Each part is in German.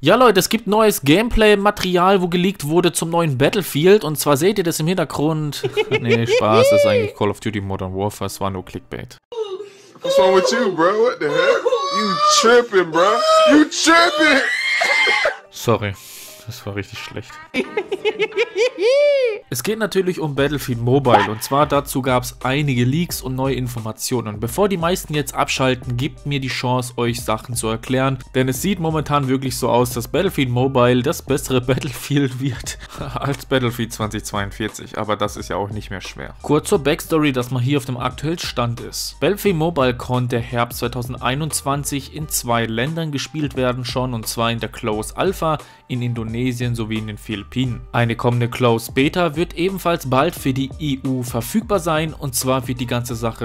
Ja Leute, es gibt neues Gameplay-Material, wo geleakt wurde zum neuen Battlefield. Und zwar seht ihr das im Hintergrund. Nee, Spaß, das ist eigentlich Call of Duty Modern Warfare, es war nur Clickbait. What's wrong with you, bro? What the heck? You tripping, bro? You tripping! Sorry, das war richtig schlecht. Es geht natürlich um Battlefield Mobile und zwar dazu gab es einige Leaks und neue Informationen. Bevor die meisten jetzt abschalten, gebt mir die Chance, euch Sachen zu erklären, denn es sieht momentan wirklich so aus, dass Battlefield Mobile das bessere Battlefield wird als Battlefield 2042, aber das ist ja auch nicht mehr schwer. Kurz zur Backstory, dass man hier auf dem aktuellen Stand ist. Battlefield Mobile konnte Herbst 2021 in 2 Ländern gespielt werden schon, und zwar in der Close Alpha in Indonesien sowie in den Philippinen. Eine kommende Close Beta wird ebenfalls bald für die EU verfügbar sein, und zwar wird die ganze Sache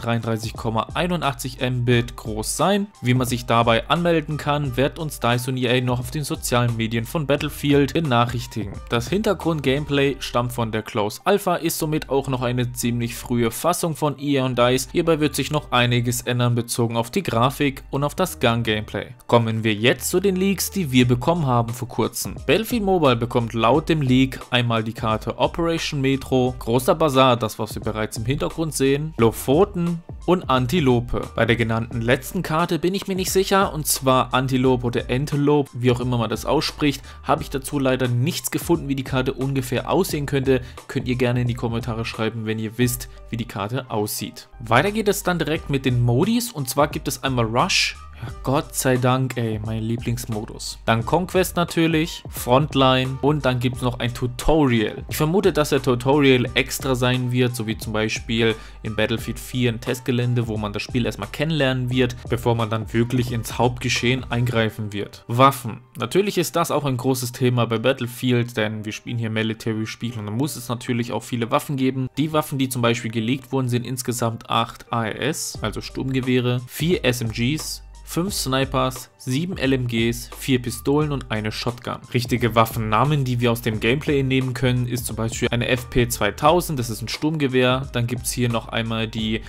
433,81 Mbit groß sein. Wie man sich dabei anmelden kann, wird uns DICE und EA noch auf den sozialen Medien von Battlefield benachrichtigen. Das Hintergrund-Gameplay stammt von der Close Alpha, ist somit auch noch eine ziemlich frühe Fassung von EA und DICE. Hierbei wird sich noch einiges ändern bezogen auf die Grafik und auf das Gun-Gameplay. Kommen wir jetzt zu den Leaks, die wir bekommen haben vor kurzem. Battlefield Mobile bekommt laut dem Leak einmal die Karte Operation Metro, Großer Bazar, das was wir bereits im Hintergrund sehen, Lofoten und Antilope. Bei der genannten letzten Karte bin ich mir nicht sicher, und zwar Antilope oder Antelope, wie auch immer man das ausspricht, habe ich dazu leider nichts gefunden, wie die Karte ungefähr aussehen könnte. Könnt ihr gerne in die Kommentare schreiben, wenn ihr wisst, wie die Karte aussieht. Weiter geht es dann direkt mit den Modis, und zwar gibt es einmal Rush. Ja, Gott sei Dank, ey, mein Lieblingsmodus. Dann Conquest natürlich, Frontline und dann gibt es noch ein Tutorial. Ich vermute, dass der Tutorial extra sein wird, so wie zum Beispiel in Battlefield 4 ein Testgelände, wo man das Spiel erstmal kennenlernen wird, bevor man dann wirklich ins Hauptgeschehen eingreifen wird. Waffen. Natürlich ist das auch ein großes Thema bei Battlefield, denn wir spielen hier Military-Spiel und dann muss es natürlich auch viele Waffen geben. Die Waffen, die zum Beispiel geleakt wurden, sind insgesamt 8 ARS, also Sturmgewehre, 4 SMGs, 5 Snipers, 7 LMGs, 4 Pistolen und eine Shotgun. Richtige Waffennamen, die wir aus dem Gameplay entnehmen können, ist zum Beispiel eine FP2000, das ist ein Sturmgewehr. Dann gibt es hier noch einmal die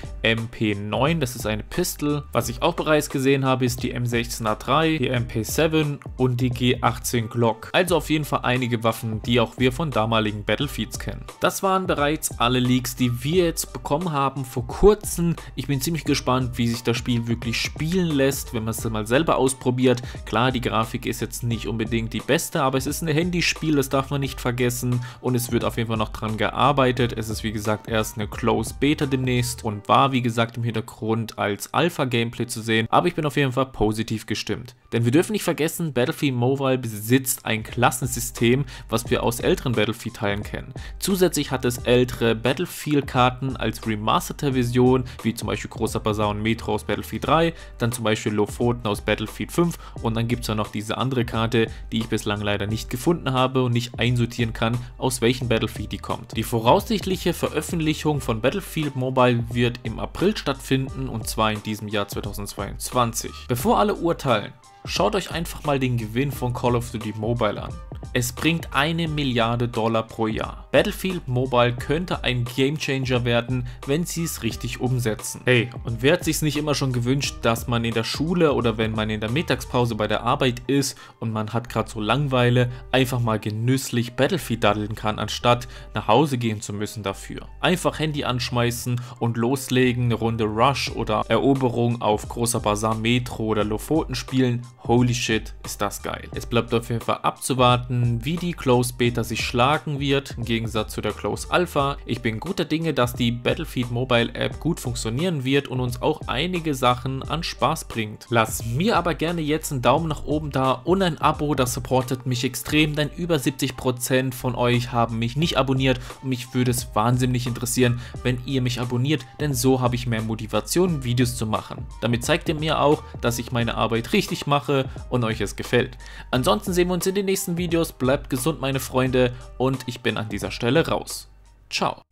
MP9, das ist eine Pistol. Was ich auch bereits gesehen habe, ist die M16A3, die MP7 und die G18 Glock. Also auf jeden Fall einige Waffen, die auch wir von damaligen Battlefields kennen. Das waren bereits alle Leaks, die wir jetzt bekommen haben vor kurzem. Ich bin ziemlich gespannt, wie sich das Spiel wirklich spielen lässt, wenn man es mal selber ausprobiert. Klar, die Grafik ist jetzt nicht unbedingt die beste, aber es ist ein Handyspiel, das darf man nicht vergessen, und es wird auf jeden Fall noch dran gearbeitet. Es ist wie gesagt erst eine Close Beta demnächst und war wie gesagt im Hintergrund als Alpha-Gameplay zu sehen, aber ich bin auf jeden Fall positiv gestimmt. Denn wir dürfen nicht vergessen, Battlefield Mobile besitzt ein Klassensystem, was wir aus älteren Battlefield-Teilen kennen. Zusätzlich hat es ältere Battlefield-Karten als remasterte Version, wie zum Beispiel Großer Bazar und Metro aus Battlefield 3, dann zum Beispiel Lofoten aus Battlefield 5 und dann gibt es ja noch diese andere Karte, die ich bislang leider nicht gefunden habe und nicht einsortieren kann, aus welchem Battlefield die kommt. Die voraussichtliche Veröffentlichung von Battlefield Mobile wird im April stattfinden, und zwar in diesem Jahr 2022. Bevor alle urteilen, schaut euch einfach mal den Gewinn von Call of Duty Mobile an. Es bringt $1 Milliarde pro Jahr. Battlefield Mobile könnte ein Gamechanger werden, wenn sie es richtig umsetzen. Hey, und wer hat sich's nicht immer schon gewünscht, dass man in der Schule oder wenn man in der Mittagspause bei der Arbeit ist und man hat gerade so Langeweile, einfach mal genüsslich Battlefield daddeln kann, anstatt nach Hause gehen zu müssen dafür. Einfach Handy anschmeißen und loslegen, eine Runde Rush oder Eroberung auf Großer Bazar, Metro oder Lofoten spielen. Holy shit, ist das geil. Es bleibt auf jeden Fall abzuwarten, wie die Close Beta sich schlagen wird, im Gegensatz zu der Close Alpha. Ich bin guter Dinge, dass die Battlefield Mobile App gut funktionieren wird und uns auch einige Sachen an Spaß bringt. Lasst mir aber gerne jetzt einen Daumen nach oben da und ein Abo, das supportet mich extrem, denn über 70% von euch haben mich nicht abonniert und mich würde es wahnsinnig interessieren, wenn ihr mich abonniert, denn so habe ich mehr Motivation, Videos zu machen. Damit zeigt ihr mir auch, dass ich meine Arbeit richtig mache und euch es gefällt. Ansonsten sehen wir uns in den nächsten Videos. Bleibt gesund, meine Freunde, und ich bin an dieser Stelle raus. Ciao.